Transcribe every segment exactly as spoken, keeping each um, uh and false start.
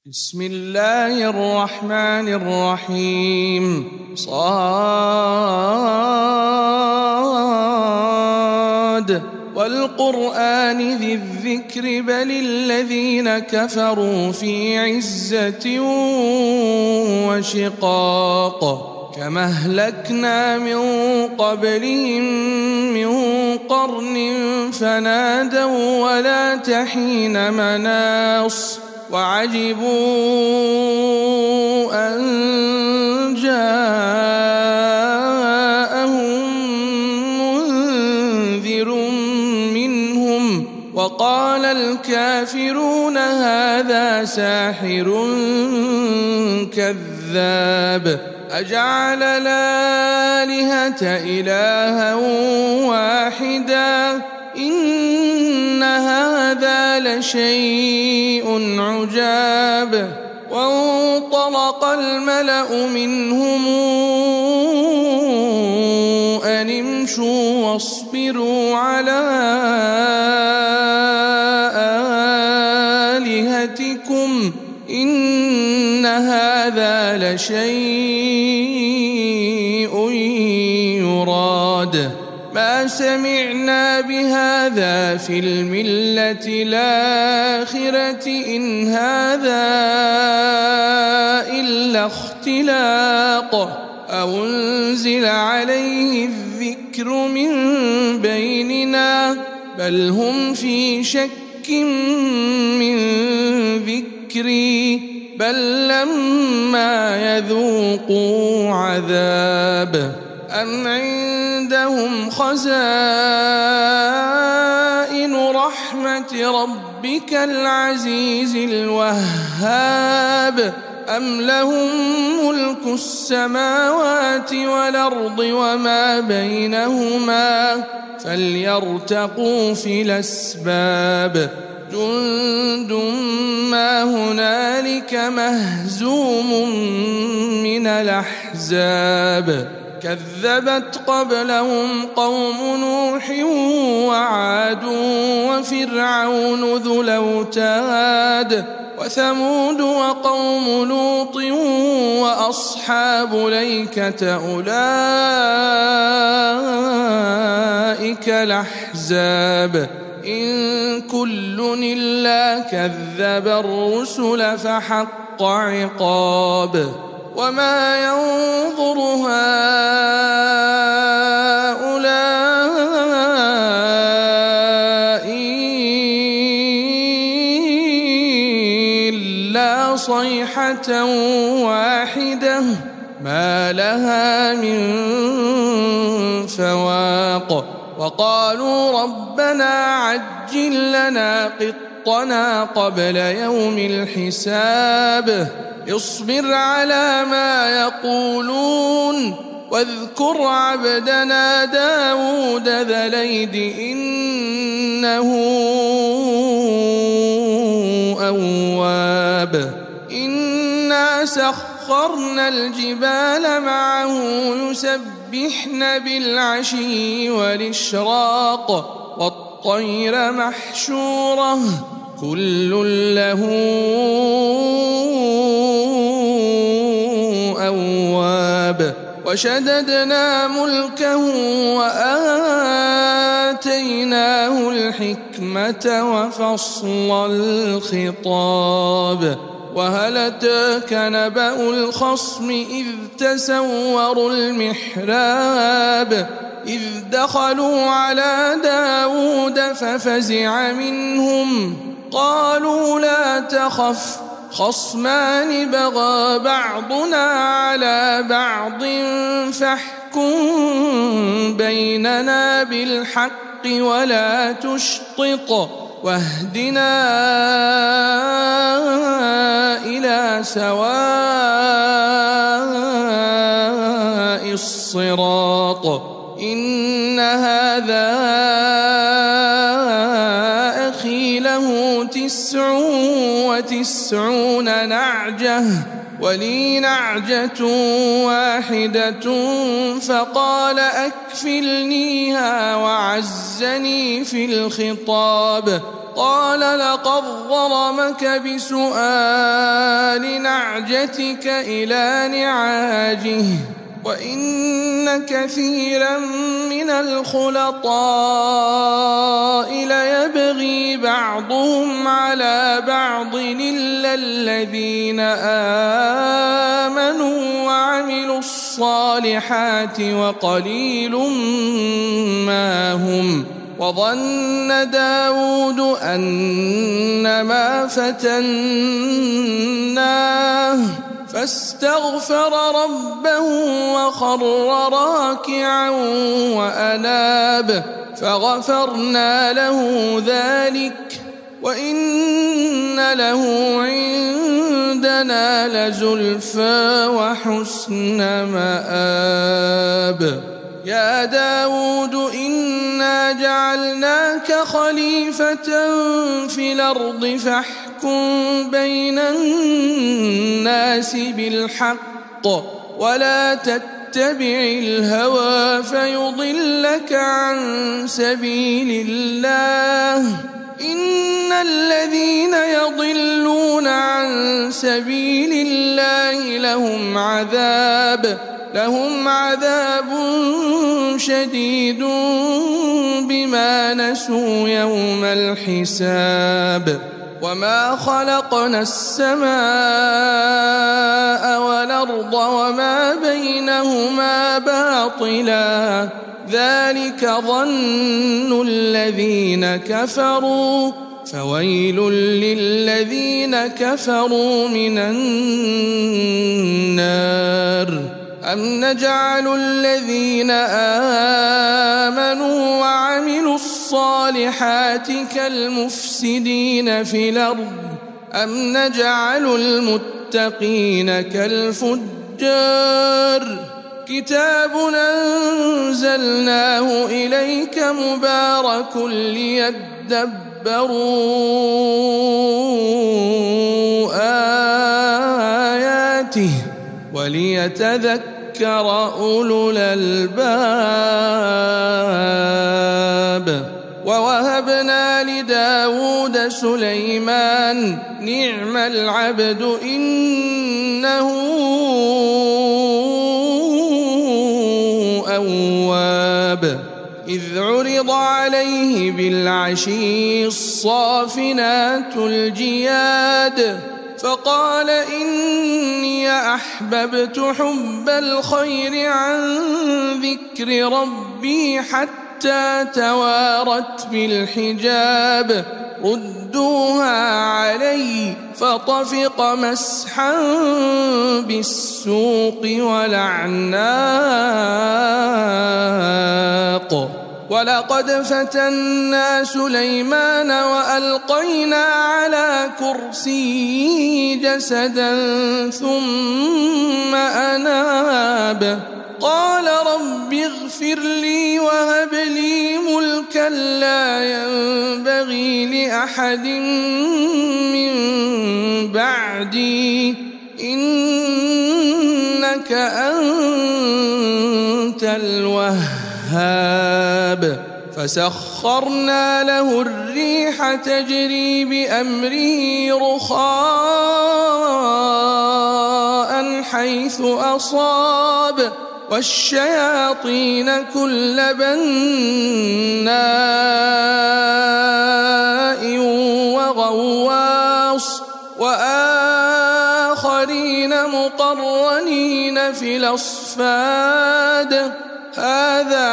بسم الله الرحمن الرحيم. صاد والقرآن ذي الذكر بل الذين كفروا في عزة وشقاق كما أهلكنا من قبلهم من قرن فنادوا ولا تحين مناص وعجبوا أن جاءهم منذر منهم وقال الكافرون هذا ساحر كذاب أجعل الآلهة إلها واحدا إن هذا لشيء عجاب. وانطلق الملأ منهم أن امشوا واصبروا على آلهتكم إن هذا لشيء يراد ما سمعنا بهذا في الملة الآخرة إن هذا إلا اختلاق أنزل عليه الذكر من بيننا بل هم في شك من ذكري بل لما يذوقوا عذاب أم عندهم خزائن رحمة ربك العزيز الوهاب أم لهم ملك السماوات والأرض وما بينهما فليرتقوا في الأسباب جند ما هنالك مهزوم من الأحزاب كذبت قبلهم قوم نوح وعاد وفرعون ذو الأوتاد وثمود وقوم لوط وأصحاب الأيكة أولئك الأحزاب إن كل إلا كذب الرسل فحق عقاب وما ينظر هؤلاء إلا صيحة واحدة ما لها من فواق وقالوا ربنا عجل لنا قطنا قبل يوم الحساب اصبر على ما يقولون واذكر عبدنا داود ذا الأيد إنه أواب إنا سخرنا الجبال معه يسبحن بالعشي والإشراق والطير محشورة كل له أواب وشددنا ملكه وآتيناه الحكمة وفصل الخطاب وهل أتاك نبأ الخصم إذ تسوروا المحراب إذ دخلوا على داود ففزع منهم قالوا لا تخف خصمان بغى بعضنا على بعض فاحكم بيننا بالحق ولا تشطط واهدنا إلى سواء الصراط إن هذا أخي له تسع وتسعون نعجة ولي نعجة واحدة فقال أكفلنيها وعزني في الخطاب قال لقد ظلمك بسؤال لنعجتك إلى نعاجه وإن كثيرا من الخلطاء ليبغي بعضهم على بعض إلا الذين آمنوا وعملوا الصالحات وقليل ما هم. وظن داود أنما فتناه فاستغفر ربه وخر راكعا وأناب فغفرنا له ذلك وإن له عندنا لزلفى وحسن مآب. يا داود إنا جعلناك خليفة في الأرض فاحكم بين الناس بالحق ولا تتبع الهوى فيضلك عن سبيل الله. إن الذين يضلون عن سبيل الله لهم عذاب لهم عذاب شديد بما نسوا يوم الحساب. وما خلقنا السماء والأرض وما بينهما باطلا ذلك ظن الذين كفروا فويل للذين كفروا من النار. أم نجعل الذين آمنوا وعملوا الصالحات كالمفسدين في الأرض أم نجعل المتقين كالفجار. كتاب أنزلناه إليك مبارك ليدبروا آياته وليتذكر أولو الألباب. ووهبنا لداود سليمان نعم العبد إنه أواب. إذ عرض عليه بالعشي الصافنات الجياد فقال إني أحببت حب الخير عن ذكر ربي حتى توارت بالحجاب ردوها علي فطفق مسحا بالسوق والأعناق. ولقد فتنا سليمان وألقينا على كرسيه جسدا ثم أناب قال رب اغفر لي وهب لي ملكا لا ينبغي لأحد من بعدي إنك أنت الوهاب. فسخرنا له الريح تجري بأمره رخاء حيث أصاب والشياطين كل بناء وغواص وآخرين مقرنين في الأصفاد هذا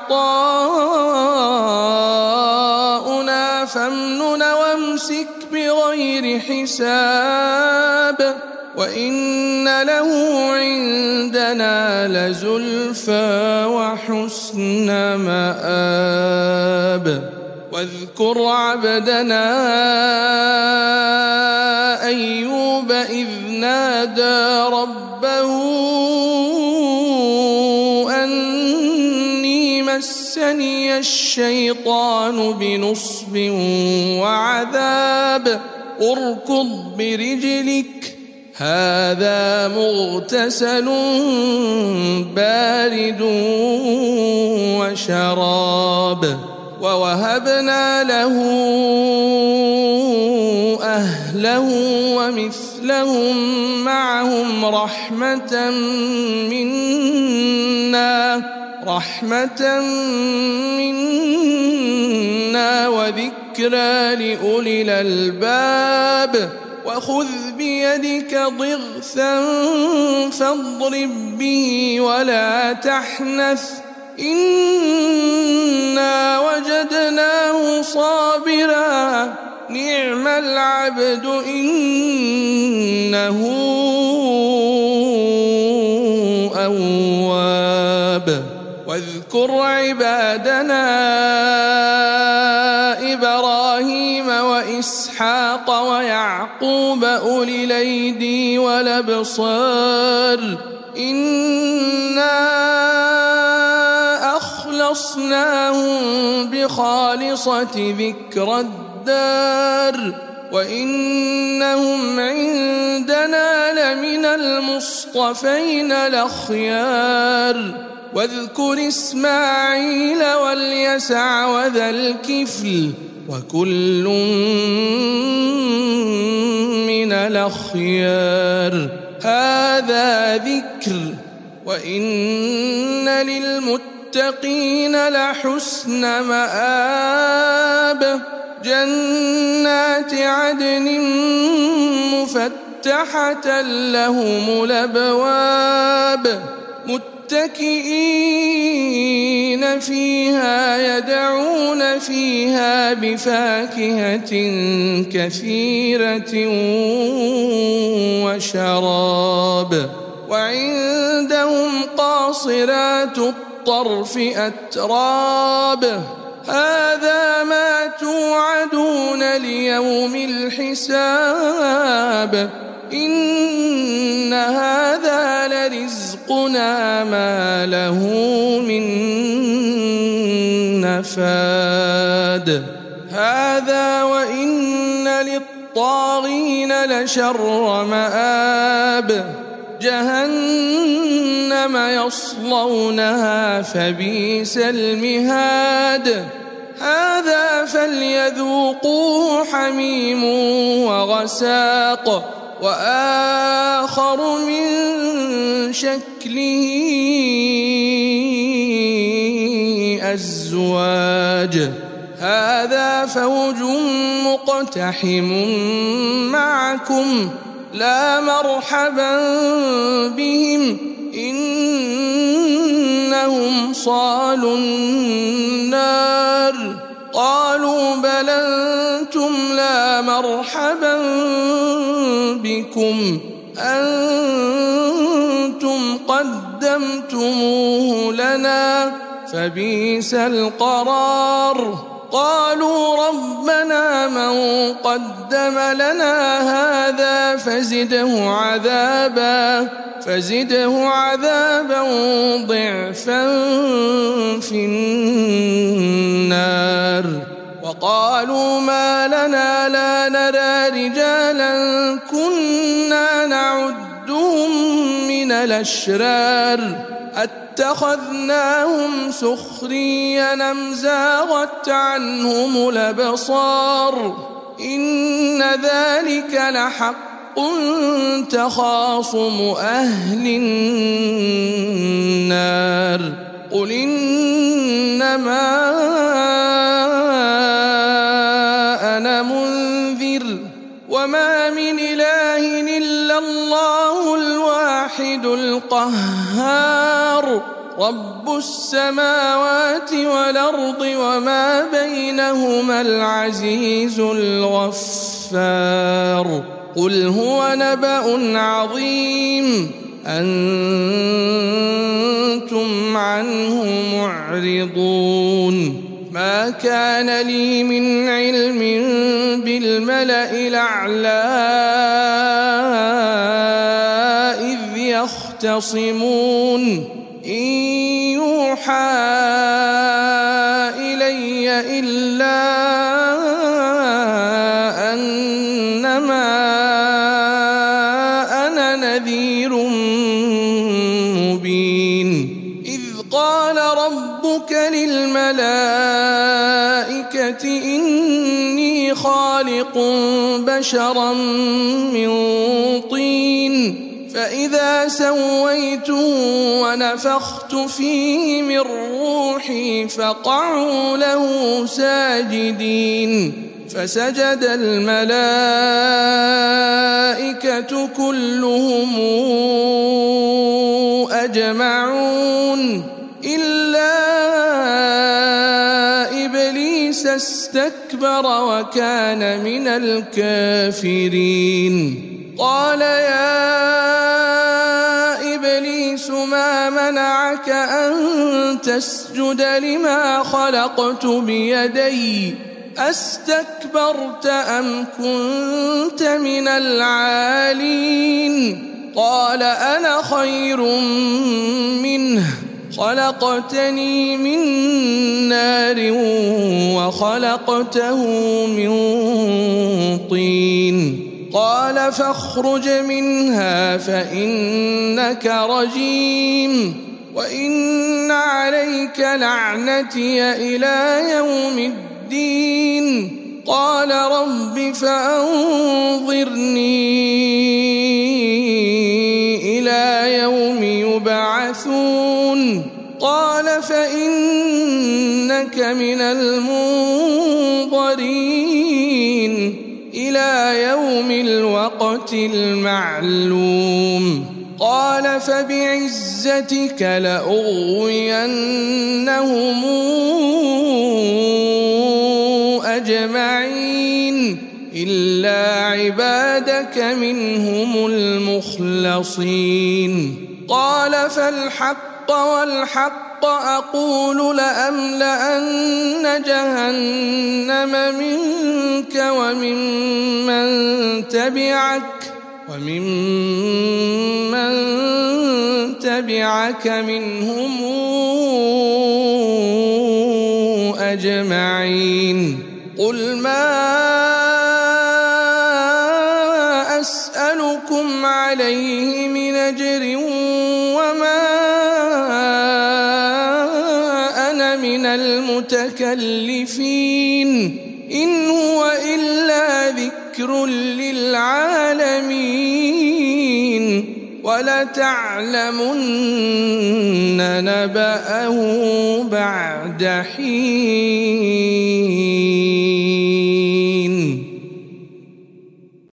عطاؤنا فامنن وامسك بغير حساب وإن له عندنا لزلفى وحسن مآب. واذكر عبدنا أيوب إذ نادى ربه أني مسني الشيطان بنصب وعذاب اركض برجلك هذا مغتسل بارد وشراب. ووهبنا له أهله ومثله مثلهم معهم رحمة منا رحمة منا وذكرى لأولي الألباب وخذ بيدك ضغثا فاضرب به ولا تحنث إنا وجدناه صابرا نعم العبد إنه أواب واذكر عبادنا إبراهيم وإسحاق ويعقوب أولي الأيدي والأبصار إنا أخلصناهم بخالصة ذكر الدار وإنهم عندنا لمن المصطفين الأخيار واذكر إسماعيل واليسع وذا الكفل وكل من الأخيار هذا ذكر وإن للمتقين لحسن مآب جنات عدن مفتحة لهم الأبواب متكئين فيها يدعون فيها بفاكهة كثيرة وشراب وعندهم قاصرات الطرف أتراب هذا ما توعدون ليوم الحساب إن هذا لرزقنا ما له من نفاد هذا وإن للطاغين لشر مآب جهنم يصلونها فبئس المهاد هذا فليذوقوه حميم وغساق وآخر من شكله أزواج هذا فوج مقتحم معكم لا مرحبا بهم إنهم صالوا النار قالوا بل أنتم لا مرحبا بكم أنتم قدمتموه لنا فبئس القرار قالوا ربنا من قدم لنا هذا فزده عذابا فزده عذابا ضعفا في النار وقالوا ما لنا لا نرى رجالا كنا نعدهم من الأشرار اتخذناهم سخريا أم زاغت عنهم الأبصار إن ذلك لحق تخاصم أهل النار قل إنما أنا منذر وما من إله إلا الله الواحد القهار رب السماوات والأرض وما بينهما العزيز الغفار قل هو نبأ عظيم أنتم عنه معرضون ما كان لي من علم بالملأ الأعلى إذ يختصمون إن يوحى إلي إلا أنما أنا نذير مبين إذ قال ربك للملائكة إني خالق بشرا من طين فإذا سويته ونفخت فيه من روحي فقعوا له ساجدين فسجد الملائكة كلهم أجمعون إلا إبليس استكبر وكان من الكافرين قال يا إبليس ما منعك أن تسجد لما خلقت بيدي أستكبرت أم كنت من العالين قال أنا خير منه خلقتني من نار وخلقته من طين قال فاخرج منها فإنك رجيم وإن عليك لعنتي إلى يوم الدين قال رب فأنظرني إلى يوم يبعثون قال فإنك من المنظرين إلى يوم الوقت المعلوم قال فبعزتك لأغوينهم أجمعين إلا عبادك منهم المخلصين قال فالحق والحق أقول لأملأن جهنم منك وممن تبعك وممن تبعك منهم أجمعين قل ما أسألكم عليه من أجر وما أنا من المتكلفين إن هو إلا ذكر للعالمين ولتعلمن نبأه بعد حين.